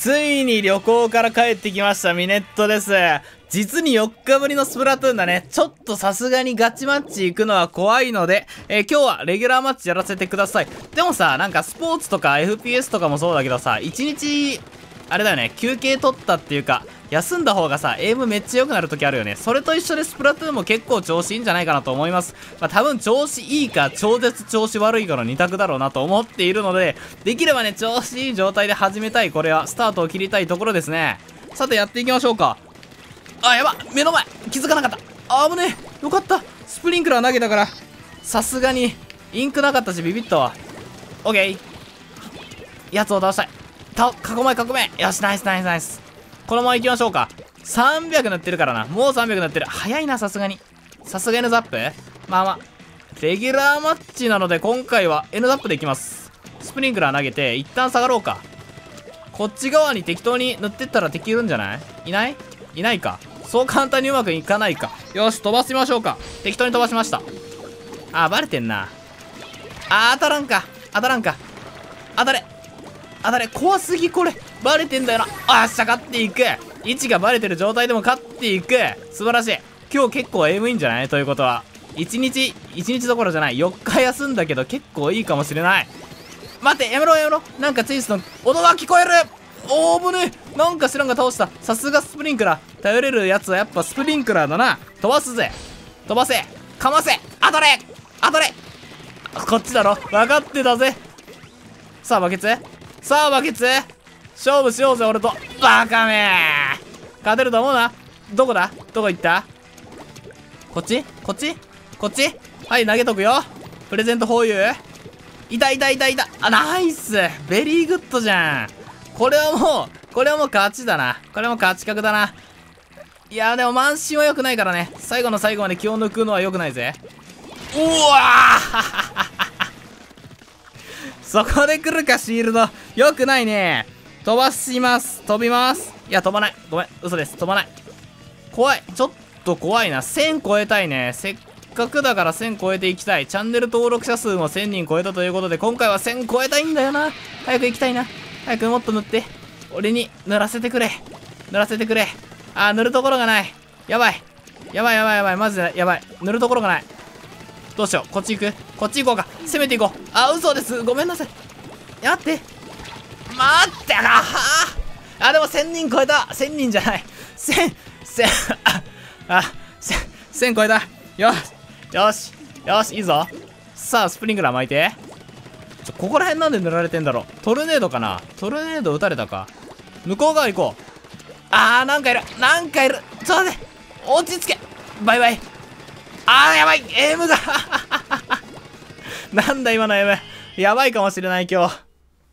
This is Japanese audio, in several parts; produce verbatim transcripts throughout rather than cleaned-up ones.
ついに旅行から帰ってきました、ミネットです。実によっかぶりのスプラトゥーンだね。ちょっとさすがにガチマッチ行くのは怖いので、えー、今日はレギュラーマッチやらせてください。でもさ、なんかスポーツとか エフピーエス とかもそうだけどさ、一日、あれだよね、休憩取ったっていうか、休んだ方がさ、エイムめっちゃ良くなる時あるよね。それと一緒でスプラトゥーンも結構調子いいんじゃないかなと思います。まあ多分調子いいか、超絶調子悪いかの二択だろうなと思っているので、できればね、調子いい状態で始めたい。これは、スタートを切りたいところですね。さてやっていきましょうか。あ、やば目の前気づかなかった。あぶねえよかったスプリンクラー投げたから、さすがに、インクなかったしビビったわ。オッケーやつを倒したい。た、囲め囲めよし、ナイスナイスナイス。このまま行きましょうか。さんびゃく塗ってるからな。もうさんびゃく塗ってる。早いな、さすがに。さすが N ザップまあまあ。レギュラーマッチなので、今回は N ザップでいきます。スプリンクラー投げて、一旦下がろうか。こっち側に適当に塗ってったら敵いるんじゃない？いない？いないか。そう簡単にうまくいかないか。よし、飛ばしてみましょうか。適当に飛ばしました。あー、バレてんな。あー、当たらんか。当たらんか。当たれ。当たれ。怖すぎ、これ。バレてんだよな。あっしゃ、勝っていく。位置がバレてる状態でも勝っていく。素晴らしい。今日結構エイムいいんじゃない？ということは。一日、一日どころじゃない。よっか休んだけど結構いいかもしれない。待って、やめろやめろ。なんかチェイスの音が聞こえる。おーぶね。なんか知らんが倒した。さすがスプリンクラー。頼れるやつはやっぱスプリンクラーだな。飛ばすぜ。飛ばせ。かませ。当たれ。当たれ。こっちだろ。分かってたぜ。さあ、バケツさあ、バケツ勝負しようぜ、俺と。バカめー勝てると思うな。どこだどこ行った？こっちこっちこっちはい、投げとくよ。プレゼントホーユー。いたいたいたいた。あ、ナイスベリーグッドじゃん。これはもう、これはもう勝ちだな。これはもう勝ち確だな。いやーでも満身は良くないからね。最後の最後まで気を抜くのは良くないぜ。うわーそこで来るか、シールド。良くないね。飛ばします。飛びます。いや、飛ばない。ごめん。嘘です。飛ばない。怖い。ちょっと怖いな。せん超えたいね。せっかくだからせん超えていきたい。チャンネル登録者数もせんにん超えたということで、今回はせん超えたいんだよな。早く行きたいな。早くもっと塗って。俺に塗らせてくれ。塗らせてくれ。あー、塗るところがない。やばい。やばいやばいやばい。マジでやばい。塗るところがない。どうしよう。こっち行くこっち行こうか。攻めていこう。あ、嘘です。ごめんなさい。待って。待ってああ、でもせんにん超えた。せんにんじゃない。せん、せん、あ、あ、せん、せん超えた。よし。よし。よし、いいぞ。さあ、スプリンクラー巻いて。ちょ、ここら辺なんで塗られてんだろう。トルネードかな。トルネード撃たれたか。向こう側行こう。あー、なんかいる。なんかいる。ちょっと待って。落ち着け。バイバイ。あー、やばい。エイムが。なんだ今のエイム。やばいかもしれない今日。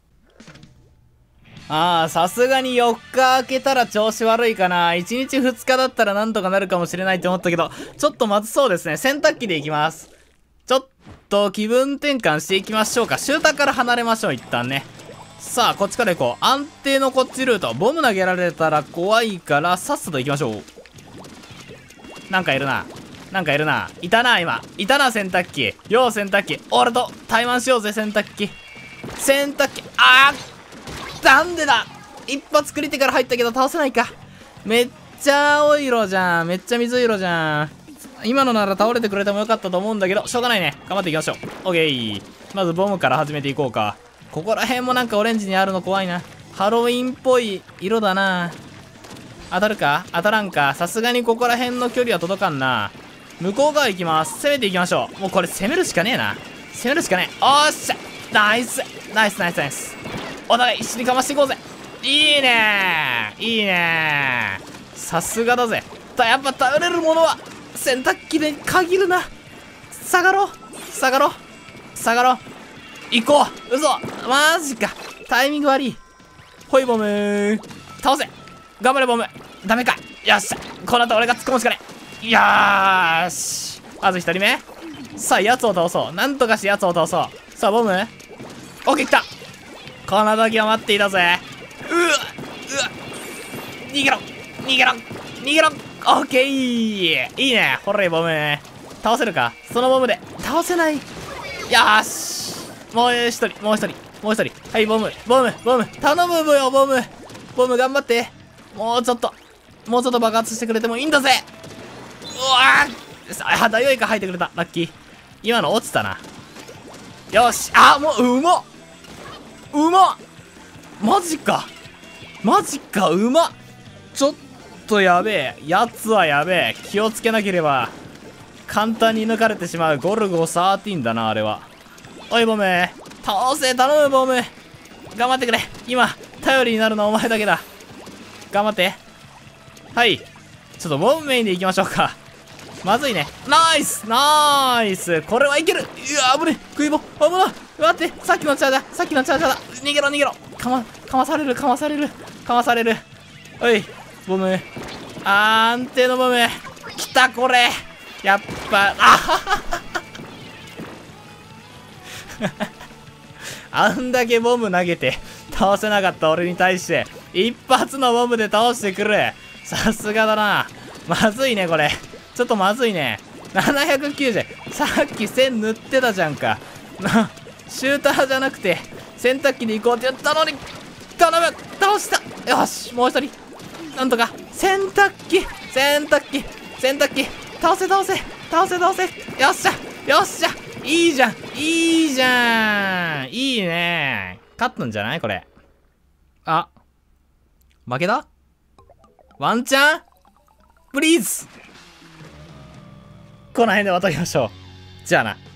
あー、さすがによっか明けたら調子悪いかな。いちにちふつかだったらなんとかなるかもしれないって思ったけど、ちょっとまずそうですね。洗濯機でいきます。ちょっと気分転換していきましょうか。シューターから離れましょう、一旦ね。さあ、こっちから行こう。安定のこっちルート。ボム投げられたら怖いから、さっさと行きましょう。なんかいるな。なんかいるな。いたな、今。いたな、洗濯機。よう、洗濯機。俺と対マンしようぜ、洗濯機。洗濯機。あーなんでだ一発クリティカル入ったけど倒せないか。めっちゃ青色じゃん。めっちゃ水色じゃん。今のなら倒れてくれてもよかったと思うんだけど、しょうがないね。頑張っていきましょう。オッケー。まずボムから始めていこうか。ここら辺もなんかオレンジにあるの怖いな。ハロウィンっぽい色だな。当たるか当たらんか。さすがにここら辺の距離は届かんな。向こう側行きます。攻めていきましょう。もうこれ攻めるしかねえな。攻めるしかねえ。おーっしゃナイスナイスナイスナイス。お互い一緒にかましていこうぜ。いいねーいいねーさすがだぜ。たやっぱ頼れるものは洗濯機で限るな。下がろう下がろう下がろう行こう。嘘マジか。タイミング悪い。ほいボムー倒せ。頑張れボム。ダメか。よっしゃこの後俺が突っ込むしかねえ。よーしまずひとりめ。さあやつを倒そう。なんとかしてやつを倒そう。さあボムオッケー来た。この時を待っていたぜ。うわうわ逃げろ逃げろ逃げろ。オッケーいいね。ほれボム倒せるか。そのボムで倒せない。よーしもう一人もう一人もう一人。はいボムボムボム頼むよボム。 ボム頑張って。もうちょっと、もうちょっと爆発してくれてもいいんだぜ。うわー、あ、ダイオウイカ入ってくれた。ラッキー。今の落ちたな。よし。あ、もう、うまっうまっマジか。マジか、うまっ。ちょっとやべえ。やつはやべえ。気をつけなければ。簡単に抜かれてしまうゴルゴじゅうさんだな、あれは。おい、ボム。倒せ、頼む、ボム。頑張ってくれ。今、頼りになるのはお前だけだ。頑張って。はい。ちょっとボムメインでいきましょうか。まずいね。ナイスナイスこれはいける。いや、危ねえ。食い棒。危ない。待って。さっきのチャージャー。さっきのチャージャーだ。逃げろ、逃げろ。かま、かまされる、かまされる。かまされる。おい、ボム。安定のボム。来た、これ。やっぱ、あははあんだけボム投げて倒せなかった俺に対して一発のボムで倒してくる。さすがだな。まずいねこれ。ちょっとまずいね。ななひゃくきゅうじゅう。さっきせん塗ってたじゃんか。なシューターじゃなくて洗濯機で行こうって言ったのに。頼む。倒した。よし、もう一人なんとか。洗濯機洗濯機洗濯機倒せ倒せ倒せ倒せ。よっしゃよっしゃ。いいじゃんいいじゃんいいね。勝ったんじゃないこれ。あ、負けた。ワンチャンプリーズ。この辺で渡りましょう。じゃあな。